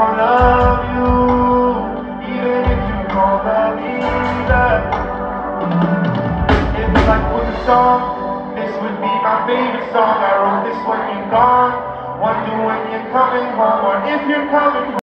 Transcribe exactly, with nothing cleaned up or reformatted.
I love you, even if you don't love me back. If life was a song, this would be my favorite song. I wrote this when you're gone. Wonder when you're coming home, or if you're coming home.